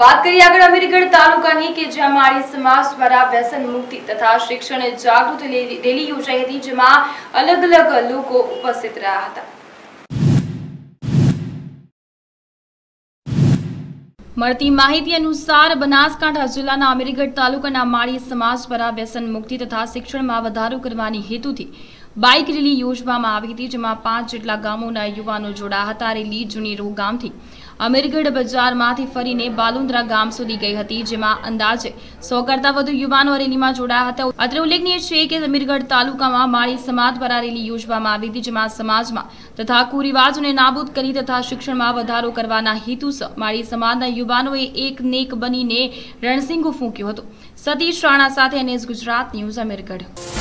बात करिए आगे अमीरगढ़ तालुकानी के ज्યાં માળી સમાજ દ્વારા વ્યસન મુક્તિ તથા શિક્ષણ જાગૃતિ રેલી યોજાઈ હતી, જેમાં અલગ અલગ લોકો ઉપસ્થિત રહ્યા હતા। મળતી માહિતી અનુસાર બનાસકાંઠા જિલ્લાના અમીરગઢ તાલુકાના માળી સમાજ દ્વારા વ્યસન મુક્તિ તથા શિક્ષણમાં વધારો કરવાની હેતુથી બાઇક રેલી યોજવામાં આવી હતી, જેમાં 5 જેટલા ગામોના યુવાનો જોડાયા હતા। રેલી જૂની રો ગામથી અમીરગઢ બજારમાંથી ફરીને બાલુંદ્રા ગામ સુધી ગઈ હતી, જેમાં અંદાજે 100 કરતા વધુ યુવાનો રેલીમાં જોડાયા હતા। અત્રે ઉલ્લેખનીય છે કે અમીરગઢ તાલુકામાં માળી સમાજ દ્વારા રેલી યોજવામાં આવી હતી, જેમાં સમાજમાં તથા કુરિવાજોને નાબૂદ કરી તથા શિક્ષણમાં વધારો કરવાના હેતુસર માળી સમાજના યુવાનોએ એક નેક બનીને રણસિંગો ફૂંક્યો હતો। સતીશ રાણા સાથે NS ગુજરાત ન્યૂઝ અમીરગઢ।